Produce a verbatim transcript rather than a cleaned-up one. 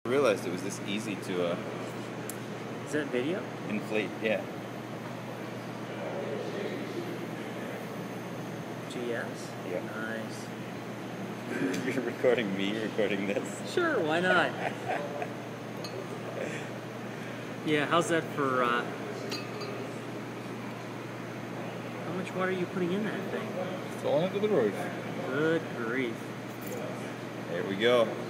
I realized it was this easy to uh, Is that video? inflate. Yeah. G S? Yeah. Nice. You're recording me, recording this. Sure, why not? Yeah, how's that for, uh... how much water are you putting in that thing? Falling into the roof. Good grief. There we go.